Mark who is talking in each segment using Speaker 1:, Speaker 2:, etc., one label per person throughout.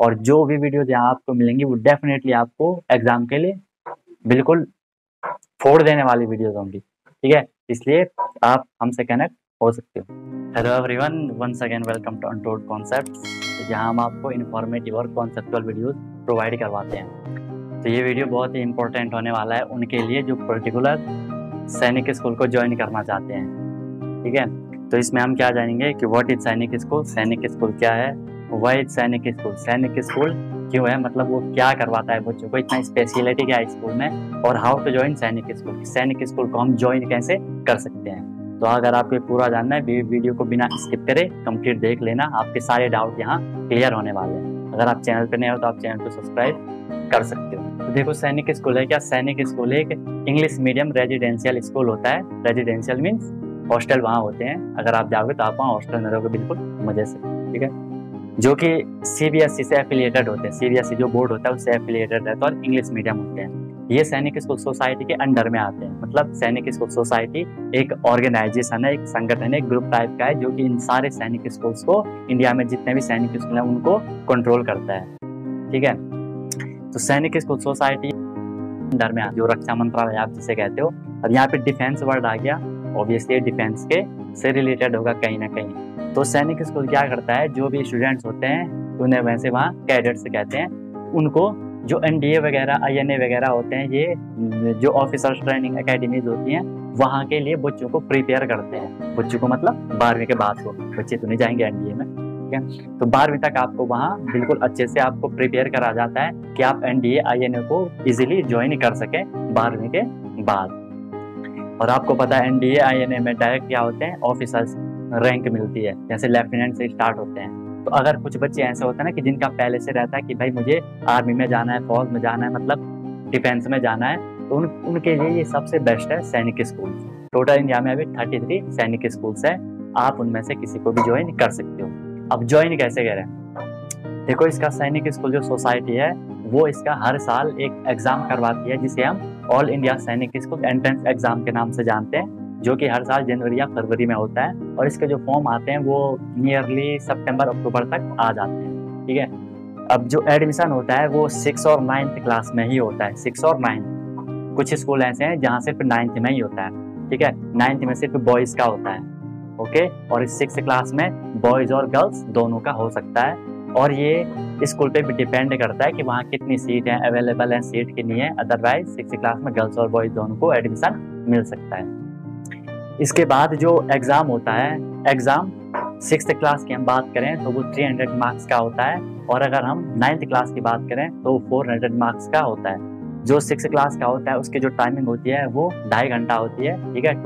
Speaker 1: और जो भी वीडियोज यहाँ आपको मिलेंगी वो डेफिनेटली आपको एग्जाम के लिए बिल्कुल फोड़ देने वाली वीडियोज होंगी, ठीक है। इसलिए आप हमसे कनेक्ट हो सकते हो। Hello everyone, once again welcome to untold concepts, जहाँ हम आपको इन्फॉर्मेटिव और कॉन्सेप्चुअल वीडियोज प्रोवाइड करवाते हैं। तो ये वीडियो बहुत ही इंपॉर्टेंट होने वाला है उनके लिए जो पर्टिकुलर सैनिक स्कूल को ज्वाइन करना चाहते हैं, ठीक है। तो इसमें हम क्या जानेंगे कि व्हाट इज सैनिक स्कूल क्या है, व्हाई इज सैनिक स्कूल क्यों है, मतलब वो क्या करवाता है बच्चों को, इतना स्पेशलिटी क्या है स्कूल में, और how to join Sainik school को हम ज्वाइन कैसे कर सकते हैं। तो अगर आपको पूरा जानना है वीडियो को बिना स्किप करे कंप्लीट देख लेना, आपके सारे डाउट यहाँ क्लियर होने वाले हैं। अगर आप चैनल पर नए हो तो आप चैनल को सब्सक्राइब कर सकते हो। तो देखो सैनिक स्कूल है क्या, सैनिक स्कूल एक इंग्लिश मीडियम रेजिडेंशियल स्कूल होता है। रेजिडेंशियल मीन्स हॉस्टल वहाँ होते हैं, अगर आप जाओगे तो आप वहाँ हॉस्टल में रहोगे बिल्कुल मजे से, ठीक है। जो कि CBSE से एफिलिएटेड होते हैं, CBSE जो बोर्ड होता है उससे एफिलिएटेड रहता है और इंग्लिश मीडियम होते हैं। ये सैनिक स्कूल सोसाइटी के अंडर में आते हैं, मतलब सैनिक स्कूल सोसाइटी एक ऑर्गेनाइजेशन है, एक संगठन है, एक ग्रुप टाइप का है जो कि इन सारे सैनिक स्कूल्स को, इंडिया में जितने भी सैनिक स्कूल हैं उनको कंट्रोल करता है, ठीक है। तो सैनिक स्कूल सोसाइटी अंडर में जो रक्षा मंत्रालय आप जिसे कहते हो, अब यहाँ पे डिफेंस वर्ड आ गया, ऑब्वियसली डिफेंस के से रिलेटेड होगा कहीं ना कहीं। तो सैनिक स्कूल क्या करता है, जो भी स्टूडेंट्स होते हैं उन्हें वैसे वहाँ कैडेट्स कहते हैं, उनको जो NDA वगैरह INA वगैरह होते हैं, ये जो ऑफिसर्स ट्रेनिंग एकेडमीज होती हैं वहाँ के लिए बच्चों को प्रिपेयर करते हैं। बच्चों को मतलब 12वीं के बाद को, बच्चे तो नहीं जाएंगे NDA में, ठीक है। तो 12वीं तक आपको वहाँ बिल्कुल अच्छे से आपको प्रिपेयर करा जाता है कि आप NDA INA को इजीली ज्वाइन कर सकें 12वीं के बाद। और आपको पता है NDA INA में डायरेक्ट क्या होते हैं, ऑफिसर्स रैंक मिलती है, जैसे लेफ्टिनेंट से स्टार्ट होते हैं। तो अगर कुछ बच्चे ऐसे होते हैं ना कि जिनका पहले से रहता है कि भाई मुझे आर्मी में जाना है, फौज में जाना है, मतलब डिफेंस में जाना है, तो उनके लिए ये सबसे बेस्ट है सैनिक स्कूल। टोटल इंडिया में अभी 33 सैनिक स्कूल्स है, आप उनमें से किसी को भी ज्वाइन कर सकते हो। अब ज्वाइन कैसे करें, देखो इसका सैनिक स्कूल जो सोसाइटी है वो इसका हर साल एक एग्जाम करवाती है जिसे हम all India Sainik school entrance exam के नाम से जानते हैं, जो कि हर साल जनवरी या फरवरी में होता है। और इसके जो फॉर्म आते हैं वो नियरली सितंबर अक्टूबर तक आ जाते हैं, ठीक है। अब जो एडमिशन होता है वो 6 और 9th क्लास में ही होता है, 6 और 9th। कुछ स्कूल ऐसे हैं जहाँ सिर्फ 9th में ही होता है, ठीक है। 9th में सिर्फ बॉयज का होता है, ओके। और इस 6th क्लास में बॉयज और गर्ल्स दोनों का हो सकता है। और ये स्कूल पे भी डिपेंड करता है कि वहाँ कितनी सीट है, अवेलेबल है सीट कितनी है, अदरवाइज 6th क्लास में गर्ल्स और बॉयज दोनों को एडमिशन मिल सकता है। इसके बाद जो एग्ज़ाम होता है, एग्ज़ाम 6th क्लास की हम बात करें तो वो 300 मार्क्स का होता है, और अगर हम 9th क्लास की बात करें तो 400 मार्क्स का होता है। जो 6th क्लास का होता है उसकी जो टाइमिंग होती है वो 2.5 घंटा होती है, ठीक है,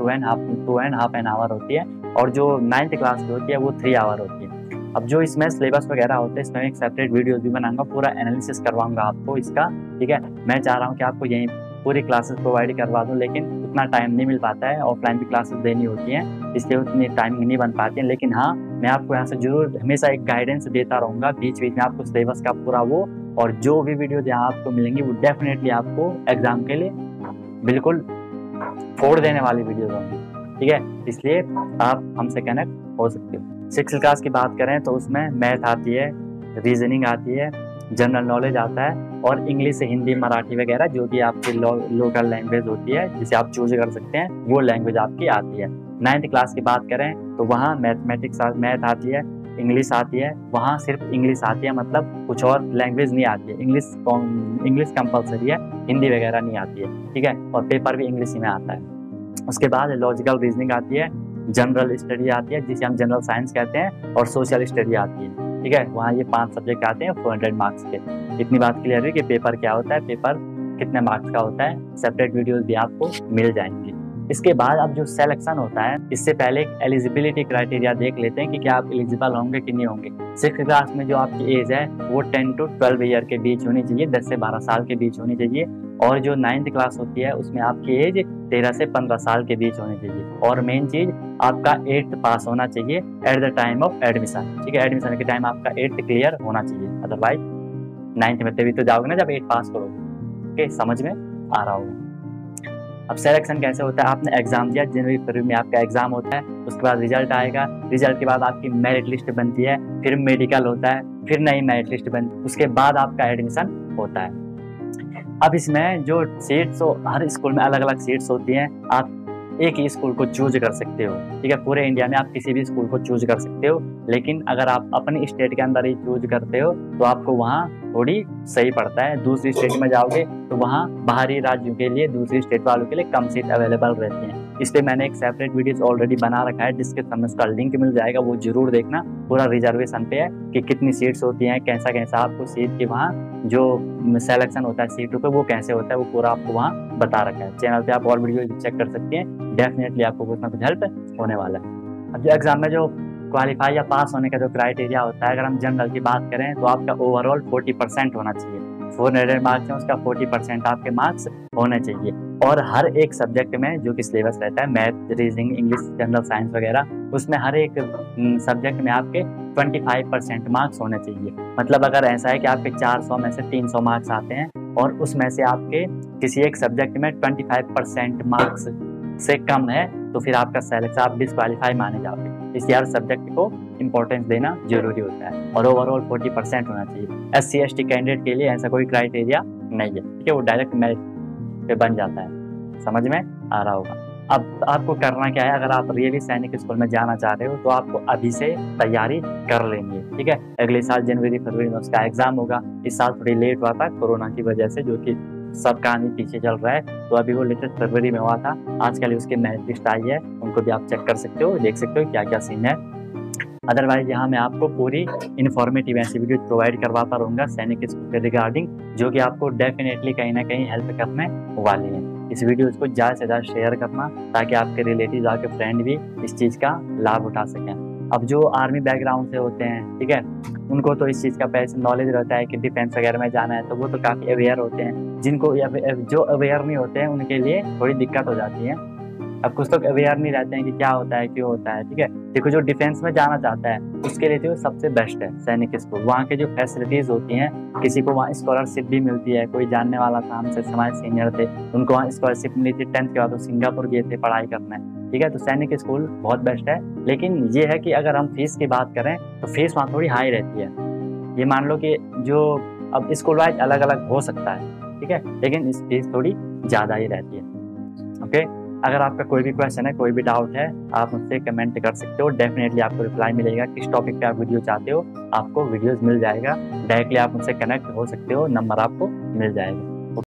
Speaker 1: 2.5 एन आवर होती है। और जो 9th क्लास की होती है वो 3 आवर होती है। अब जो इसमें सिलेबस वगैरह होते हैं, इसमें एक सेपरेट वीडियो भी बनाऊंगा, पूरा एनालिसिस करवाऊंगा आपको इसका, ठीक है। मैं चाह रहा हूँ कि आपको यहीं पूरी क्लासेस प्रोवाइड करवा दूँ, लेकिन उतना टाइम नहीं मिल पाता है, ऑफलाइन भी क्लासेस देनी होती हैं, इसलिए उतनी टाइमिंग नहीं बन पाती है। लेकिन हाँ, मैं आपको यहाँ से जरूर हमेशा एक गाइडेंस देता रहूँगा, बीच बीच में आपको सिलेबस का पूरा वो, और जो भी वीडियो यहाँ आपको मिलेंगी वो डेफिनेटली आपको एग्जाम के लिए बिल्कुल फोड़ देने वाली वीडियोज होंगी, ठीक है। इसलिए आप हमसे कनेक्ट हो सकते हो। 6th क्लास की बात करें तो उसमें मैथ आती है, रीजनिंग आती है, जनरल नॉलेज आता है, और इंग्लिश, हिंदी, मराठी वगैरह जो भी आपकी लोकल लैंग्वेज होती है जिसे आप चूज कर सकते हैं, वो लैंग्वेज आपकी आती है। 9th क्लास की बात करें तो वहाँ मैथमेटिक्स मैथ आती है, इंग्लिश आती है, वहाँ सिर्फ इंग्लिश आती है, मतलब कुछ और लैंग्वेज नहीं आती है। इंग्लिश कंपलसरी है, हिंदी वगैरह नहीं आती है, ठीक है। और पेपर भी इंग्लिश ही में आता है। उसके बाद लॉजिकल रीजनिंग आती है, जनरल स्टडी आती है जिसे हम जनरल साइंस कहते हैं, और सोशल स्टडी आती है, ठीक है। वहाँ ये 5 सब्जेक्ट आते हैं 400 मार्क्स के। इतनी बात क्लियर है कि पेपर क्या होता है, पेपर कितने मार्क्स का होता है, सेपरेट वीडियोस भी आपको मिल जाएंगी। इसके बाद अब जो सिलेक्शन होता है, इससे पहले एक एलिजिबिलिटी क्राइटेरिया देख लेते हैं कि क्या आप एलिजिबल होंगे कि नहीं होंगे। 6th क्लास में जो आपकी एज है वो 10 to 12 ईयर के बीच होनी चाहिए, 10 से 12 साल के बीच होनी चाहिए। और जो 9th क्लास होती है उसमें आपकी एज 13 से 15 साल के बीच होनी चाहिए। और मेन चीज, आपका 8th पास होना चाहिए at the time of admission, ठीक है। एडमिशन के टाइम आपका 8th क्लियर होना चाहिए, अदरवाइज 9th में तभी तो जाओगे ना जब 8 पास करोगे, ठीक है। समझ में आ रहा होगा। अब सिलेक्शन कैसे होता है, आपने एग्जाम दिया, जनवरी फरवरी में आपका एग्जाम होता है, उसके बाद रिजल्ट आएगा, रिजल्ट के बाद आपकी मेरिट लिस्ट बनती है, फिर मेडिकल होता है, फिर नई मेरिट लिस्ट बनती है, उसके बाद आपका एडमिशन होता है। अब इसमें जो सीट्स हर स्कूल में अलग अलग सीट्स होती हैं, आप एक ही स्कूल को चूज कर सकते हो, ठीक है। पूरे इंडिया में आप किसी भी स्कूल को चूज कर सकते हो, लेकिन अगर आप अपनी स्टेट के अंदर ही चूज करते हो तो आपको वहाँ थोड़ी सही पड़ता है। दूसरी स्टेट में जाओगे तो वहाँ बाहरी राज्यों के लिए, दूसरी स्टेट वालों के लिए कम सीट अवेलेबल रहती हैं। इसलिए मैंने एक सेपरेट वीडियो ऑलरेडी बना रखा है, डिस्क्रिप्शन में उसका लिंक मिल जाएगा, वो जरूर देखना। पूरा रिजर्वेशन पे है कि कितनी सीट्स होती हैं, कैसा कैसा आपको सीट की वहाँ जो सिलेक्शन होता है सीटों पे वो कैसे होता है, वो पूरा आपको वहाँ बता रखा है। चैनल पे आप और वीडियो चेक कर सकते हैं, डेफिनेटली आपको कुछ ना कुछ हेल्प होने वाला है। अब जो एग्जाम में जो क्वालिफाई या पास होने का जो क्राइटेरिया होता है, अगर हम जनरल की बात करें तो आपका ओवरऑल 40% होना चाहिए। 400 मार्क्स हैं, उसका 40% आपके मार्क्स होने चाहिए। और हर एक सब्जेक्ट में जो कि सिलेबस रहता है, math, reasoning, English, general science वगैरह, उसमें हर एक सब्जेक्ट में आपके 25% मार्क्स होने चाहिए। मतलब अगर ऐसा है कि आपके 400 में से 300 मार्क्स आते हैं और उसमें से आपके किसी एक सब्जेक्ट में 25% मार्क्स से कम है तो फिर आपका सिलेक्शन, आप डिस्क्वालीफाई माने जाओगे। इसलिए हर सब्जेक्ट को इंपॉर्टेंस देना जरूरी होता है और ओवरऑल 40% होना चाहिए। SC ST कैंडिडेट के लिए ऐसा कोई क्राइटेरिया नहीं है, ठीक है, वो डायरेक्ट मेरिट पे बन जाता है। समझ में आ रहा होगा। अब आपको करना क्या है, अगर आप रियली सैनिक स्कूल में जाना चाह रहे हो तो आपको अभी से तैयारी कर लेनी है, ठीक है। अगले साल जनवरी फरवरी में उसका एग्जाम होगा। इस साल थोड़ी लेट हुआ था कोरोना की वजह से, जो कि सब कहानी पीछे चल रहा है, तो अभी वो लेटेस्ट फरवरी में हुआ था। आजकल उसके मेरिट लिस्ट आई है, उनको भी आप चेक कर सकते हो, देख सकते हो क्या क्या सीन है। अदरवाइज यहाँ मैं आपको पूरी इन्फॉर्मेटिव ऐसी वीडियो प्रोवाइड करवाता रहूँगा सैनिक स्कूल के रिगार्डिंग, जो कि आपको डेफिनेटली कहीं ना कहीं हेल्प करने वाली है। इस वीडियो को ज़्यादा से ज़्यादा शेयर करना ताकि आपके रिलेटिव, आपके फ्रेंड भी इस चीज़ का लाभ उठा सकें। अब जो आर्मी बैकग्राउंड से होते हैं, ठीक है, उनको तो इस चीज़ का पहले नॉलेज रहता है कि डिफेंस वगैरह में जाना है, तो वो तो काफ़ी अवेयर होते हैं। जिनको जो अवेयर नहीं होते हैं उनके लिए थोड़ी दिक्कत हो जाती है। अब कुछ लोग अवेयर नहीं रहते हैं कि क्या होता है, क्यों होता है, ठीक है। देखो, जो डिफेंस में जाना चाहता है उसके लिए तो सबसे बेस्ट है सैनिक स्कूल। वहाँ के जो फैसिलिटीज़ होती हैं, किसी को वहाँ स्कॉलरशिप भी मिलती है। कोई जानने वाला था हमसे, हमारे सीनियर थे, उनको वहाँ स्कॉलरशिप मिली थी। 10th के बाद वो सिंगापुर गए थे पढ़ाई करने, ठीक है। तो सैनिक स्कूल बहुत बेस्ट है। लेकिन ये है कि अगर हम फीस की बात करें तो फीस वहाँ थोड़ी हाई रहती है। ये मान लो कि जो अब स्कूल वाइज अलग अलग हो सकता है, ठीक है, लेकिन इस फीस थोड़ी ज़्यादा ही रहती है। ओके, अगर आपका कोई भी क्वेश्चन है, कोई भी डाउट है, आप मुझसे कमेंट कर सकते हो, डेफिनेटली आपको रिप्लाई मिलेगा। किस टॉपिक पे आप वीडियो चाहते हो, आपको वीडियोस मिल जाएगा। डायरेक्टली आप मुझसे कनेक्ट हो सकते हो, नंबर आपको मिल जाएगा।